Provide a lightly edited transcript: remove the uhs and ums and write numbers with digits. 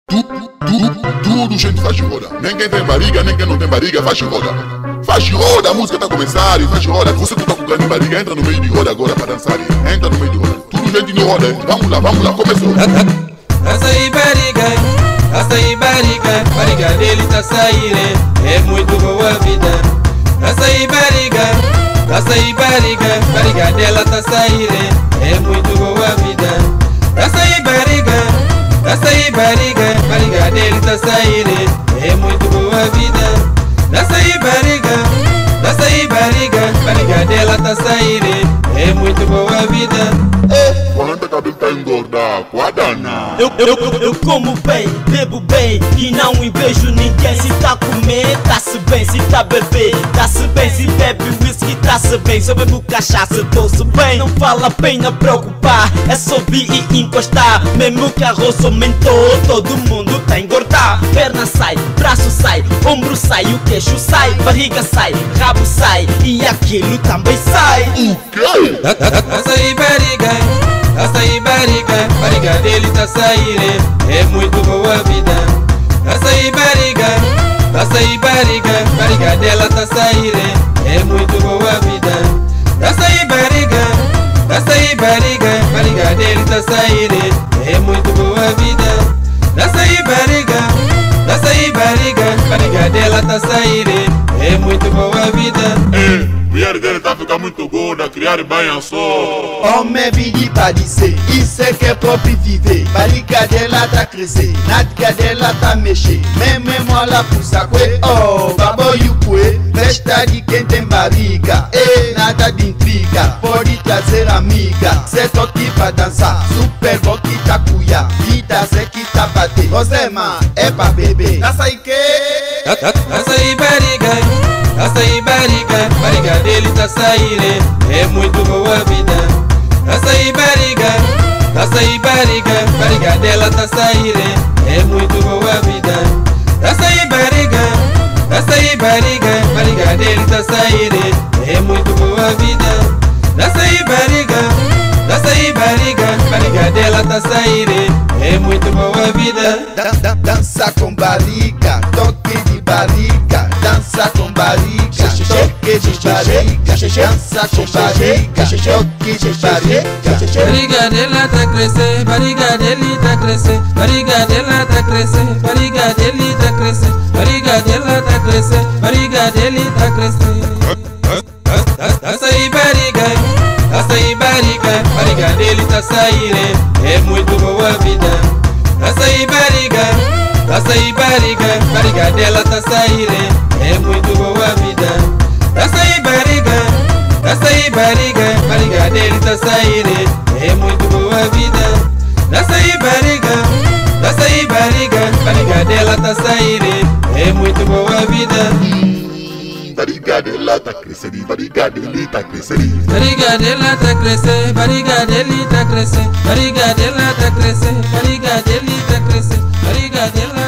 Tudo gente faz roda. Nem quem tem barriga, nem quem não tem barriga faz roda. Faz roda, a música tá a começar e faz roda. Você que tá com grande barriga, entra no meio de roda agora para dançar. Entra no meio de roda. Tudo gente no roda. Vamos lá, começou. Açaí barriga, barriga dele tá saindo. É muito boa a vida. Açaí barriga, barriga dela tá saindo. É muito boa a vida. Açaí barriga, barriga dele tá saindo. É muito boa a vida. Açaí barriga, barriga dela tá saindo. É muito boa a vida. Quando a cabelo tá engordar, quadana. Eu como bem, bebo bem e não invejo ninguém. Se tá a comer, tá-se bem. Se tá a beber, tá-se bem. Se bebe whisky, tá-se bem. Se eu bebo cachaça, tô-se bem. Não vale a pena preocupar, é só vir e encostar. Mesmo que arroz aumentou, todo mundo tá a engordar. Perna sai, braço sai, ombro sai, o queixo sai, barriga sai, rabo sai e aquilo também sai. O quê? Açaí barriga, barriga dele tá saindo. É muito boa a vida. Açaí barriga, barriga dela tá saindo. É muito boa a vida. Açaí barriga, barriga dele tá saindo. É muito boa a vida. Açaí barriga, barriga dela tá saindo. É muito boa a vida. Mulher dele tá ficando muito gorda, criar banha só. Homem pedi pra dizer, isso é que é próprio viver. Barriga dela tá crescer, nádega dela tá mexer. Mesmo ela puxa coe, oh, baboio coe. Festa de quem tem barriga, nada de intriga. Pode trazer amiga, cê toque pra dançar. Super bom que tá cuia, vida cê que tá bater. Você, man, é pra beber. Açaí que? Açaí barriga, barriga dele tá saindo. É muito boa a vida. Açaí barriga, barriga dela tá saindo. É muito boa a vida. Açaí barriga, barriga dele tá saindo. É muito boa a vida. Açaí barriga, barriga dela tá saindo. É muito boa a vida. Dança com barriga, toque de barriga. Dança com barriga, toque de barriga. Dança com barriga, toque de barriga. Barriga dela tá crescendo, barriga dele tá crescendo. Barriga dela tá crescendo, barriga dele tá crescendo. Barriga dela tá crescendo, barriga dele tá crescendo. Açaí barriga, barriga dele tá saindo. É muito boa a vida. Açaí barriga, barriga dela tá saindo. É muito boa a vida. Açaí barriga, barriga dele tá saindo. É muito boa a vida. Açaí barriga, barriga dela tá saindo. É muito boa a vida. Barriga dela tá crescendo, barriga dele tá crescendo. Barriga dela tá crescendo, barriga dele tá crescendo. Barriga dela tá crescendo, barriga dele tá crescendo. Barriga dela